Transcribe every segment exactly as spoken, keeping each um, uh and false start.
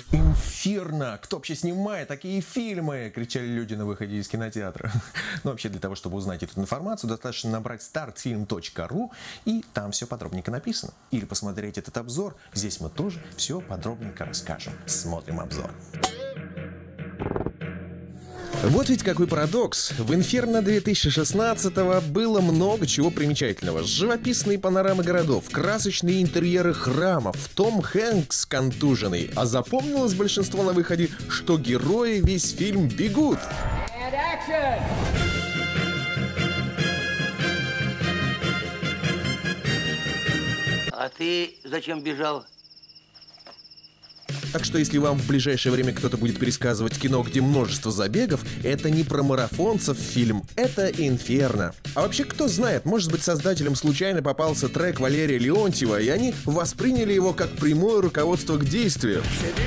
«Инферно! Кто вообще снимает такие фильмы?» — кричали люди на выходе из кинотеатра. Но вообще для того, чтобы узнать эту информацию, достаточно набрать стартфильм точка ру, и там все подробненько написано. Или посмотреть этот обзор, здесь мы тоже все подробненько расскажем. Смотрим обзор. Вот ведь какой парадокс. В «Инферно» две тысячи шестнадцатого было много чего примечательного. Живописные панорамы городов, красочные интерьеры храмов, Том Хэнкс контуженный. А запомнилось большинство на выходе, что герои весь фильм бегут. А ты зачем бежал? Так что если вам в ближайшее время кто-то будет пересказывать кино, где множество забегов, это не про марафонцев фильм, это «Инферно». А вообще, кто знает, может быть, создателям случайно попался трек Валерия Леонтьева, и они восприняли его как прямое руководство к действию.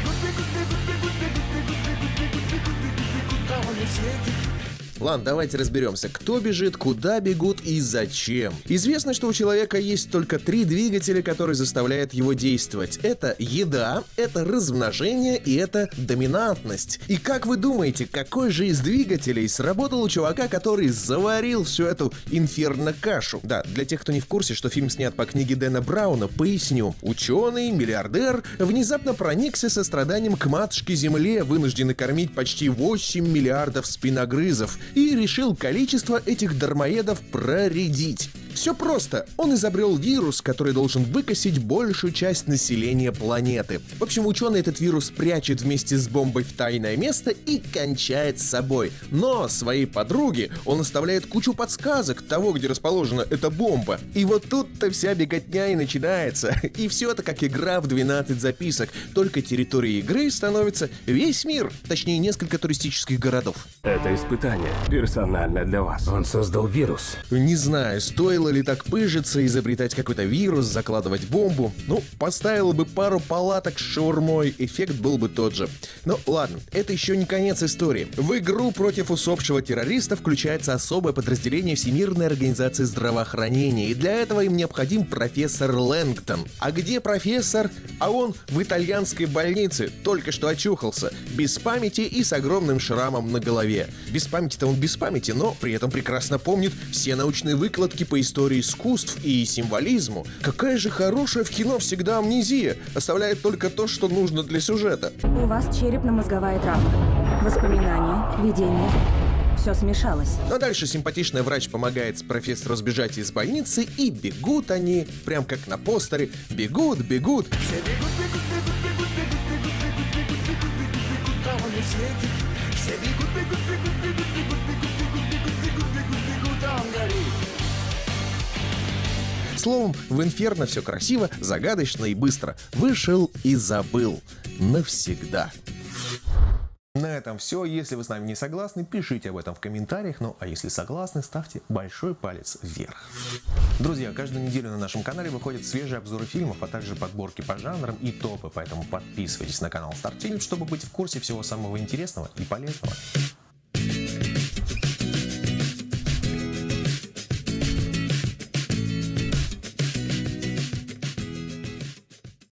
Ладно, давайте разберемся, кто бежит, куда бегут и зачем. Известно, что у человека есть только три двигателя, которые заставляют его действовать. Это еда, это размножение и это доминантность. И как вы думаете, какой же из двигателей сработал у чувака, который заварил всю эту инферно-кашу? Да, для тех, кто не в курсе, что фильм снят по книге Дэна Брауна, поясню. Ученый, миллиардер, внезапно проникся состраданием к матушке-земле, вынужденный кормить почти восемь миллиардов спиногрызов, и решил количество этих дармоедов проредить. Все просто. Он изобрел вирус, который должен выкосить большую часть населения планеты. В общем, ученый этот вирус прячет вместе с бомбой в тайное место и кончает с собой. Но своей подруге он оставляет кучу подсказок того, где расположена эта бомба. И вот тут-то вся беготня и начинается. И все это как игра в двенадцать записок. Только территорией игры становится весь мир. Точнее, несколько туристических городов. Это испытание персонально для вас. Он создал вирус. Не знаю, стоило ли так пыжиться, изобретать какой-то вирус, закладывать бомбу. Ну, поставил бы пару палаток с шаурмой, эффект был бы тот же. Ну, ладно, это еще не конец истории. В игру против усопшего террориста включается особое подразделение Всемирной организации здравоохранения, и для этого им необходим профессор Лэнгтон. А где профессор? А он в итальянской больнице, только что очухался, без памяти и с огромным шрамом на голове. Без памяти-то он без памяти, но при этом прекрасно помнит все научные выкладки по истории искусств и символизму. Какая же хорошая в кино всегда амнезия, оставляет только то, что нужно для сюжета. У вас черепно-мозговая травма. Воспоминания, видение. Все смешалось. А дальше симпатичный врач помогает профессору сбежать из больницы, и бегут они, прям как на постере. Бегут, бегут. Все бегут, бегут, бегут, бегут, бегут, бегут, бегут, бегут, бегут, бегут, там они светят. Все бегут, бегут, бегут, бегут, бегут, бегут, бегут, бегут, бегут, бегут, бегут, там горит. Словом, в «Инферно» все красиво, загадочно и быстро. Вышел и забыл. Навсегда. На этом все. Если вы с нами не согласны, пишите об этом в комментариях. Ну а если согласны, ставьте большой палец вверх. Друзья, каждую неделю на нашем канале выходят свежие обзоры фильмов, а также подборки по жанрам и топы. Поэтому подписывайтесь на канал Стартфильм, чтобы быть в курсе всего самого интересного и полезного.